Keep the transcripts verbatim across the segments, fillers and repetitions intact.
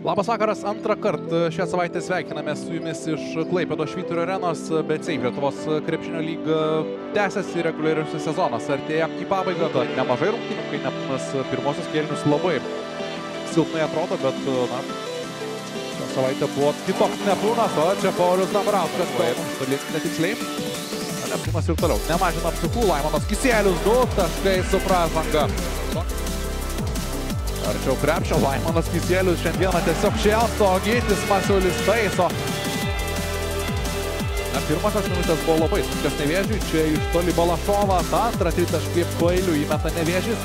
Labas vakaras, antrą kartą šią savaitę sveikiname su jumis iš Klaipėdos Švyturio arenos, bet taip, Lietuvos krepšinio lyga tęsiasi, reguliariusis sezonas artėja į pabaigą, tad nemažai rungtynių, kai Neptūnas pirmosius kėlinius labai silpnai atrodo, bet na, šią savaitę buvo kitoks Neptūnas, o čia Paulius Dambrauskas, toli netiksliai. Neptūnas ir toliau nemažina apsukų, Laimonas Kisielius, du taškai su pražanga. Arčiau krepšio, Laimonas Kisielius šiandieną tiesiog šėlsto, Gytis Masiulis taiso. Na, pirmosios minutės buvo labai sunkios Nevėžiui, čia iš toli Balašovas, antrą tritaškį pailių įmeta Nevėžis.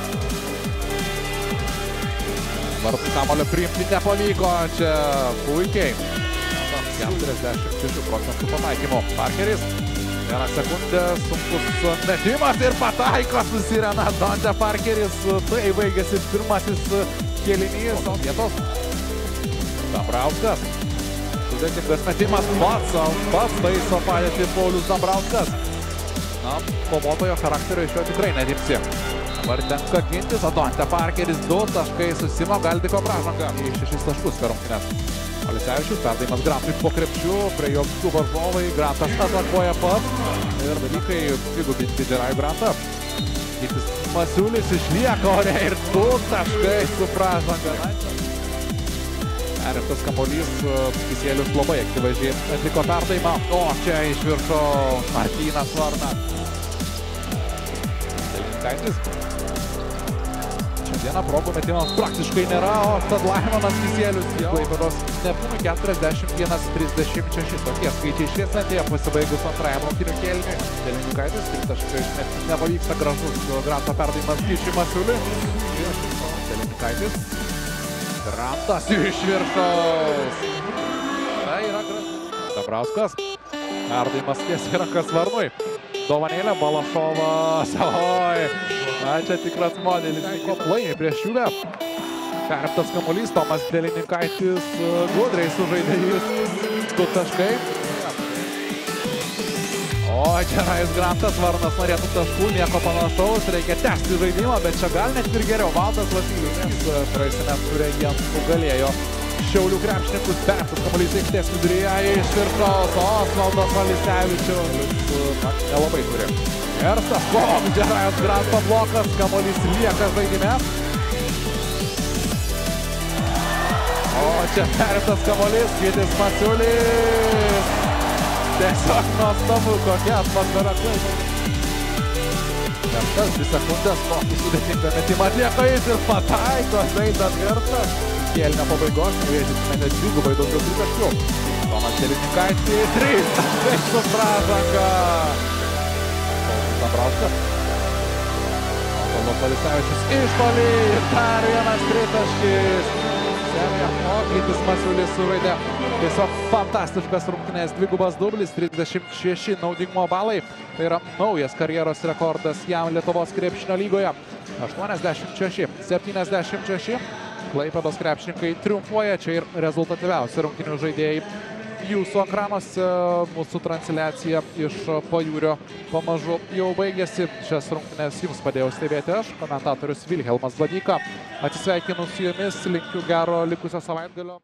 Vartų kamulio priimti nepavyko, čia puikiai. keturiasdešimt šeši procentų pataikymo. Parkeris, vieną sekundę, sunkus metimas ir pataiko, susirena Dante Parkeris. Tai baigėsi pirmasis kėlinys. Vietos Dambrauskas. Sudėtingas metimas pats, pats taiso padėtį Paulius Dambrauskas. Na, kovotojo charakterio iš jo tikrai nedipsi. Dabar tenka gintis, o Dante Parkeris du taškai susimo, Galdiko pražanga į šešis taškus per rungtynes. Alisevičius, perdavimas Grantui po krepšiu, prie jo du varžovai, Grantas atakuoja pats ir dalykai dvigubinti Džerajų Grantą. Gytis Masiulis išlieka ore ir du taškai su pražanga. Perimtas kamuolys, Kisielius labai aktyviai atliko perdavimą, o čia iš viršaus Martynas Varna. Delinkaitis. Šiandieną progų metimams praktiškai nėra, o tad Laimonas Kisielius jau Klaipėdos Neptūnui keturiasdešimt vienas trisdešimt šeši. Tokie skaičiai šviesmetėje pasibaigus antrajam rungtynių kėliniui. Delinkaitis, tritaškai nepavyksta, gražus Granto perdavimas Gyčiui Masiuliui. Delinkaitis. Grantas iš viršaus. Tai yra gražus. Dambrauskas. Perdavimas tiesiai rankas Varnui. Dovanėlė, Balašovas. Oi, na, čia tikras modelis. Laimi prieš Šiūlę. Perimtas kamuolys, Tomas Delininkaitis gudriai sužaidė jis. Du taškai. O, Džerajus Grantas, Varnas norėtų taškų, nieko panašaus. Reikia tęsti žaidimą, bet čia gal net ir geriau. Valdas Vasylius, nes praeisime turė jiems nugalėjo Šiaulių krepšininkus. Perimtas kamuolys aikštės viduryje iš viršaus. Osvaldas Alisevičius nelabai turi. Ir Staškov, Džerajus Granto blokas, kamuolys lieka žaidime. O čia perimtas kamuolys, Gytis Masiulis. Tiesiog nuostabu, kokia atmosfera. Kartas, dvi sekundės, kokį sudėtingą metimą atlieka jis ir pataiko, žaidant Gertas. Kėlinio pabaigos, Nevėžis metė dvigubai daugiau tritaškių. Tomas Delininkaitis, trys taškai su pražanga. Dambrauskas. Paulius Alisevičius iš toli ir dar vienas tritaškis. O Gytis Masiulis sužaidė tiesiog fantastiškas rungtynės, dvigubas dublis, trisdešimt šeši naudingumo balai. Tai yra naujas karjeros rekordas jam Lietuvos krepšinio lygoje. aštuoniasdešimt šeši septyniasdešimt šeši. Klaipėdos krepšininkai triumfuoja, čia ir rezultatyviausi rungtynių žaidėjai. Jūsų ekranuose mūsų transliacija iš pajūrio pamažu jau baigėsi. Šias rungtynes jums padėjau stebėti aš, komentatorius Vilhelmas Bladyka. Atsisveikinu su jumis, linkiu gero likusio savaitgalio.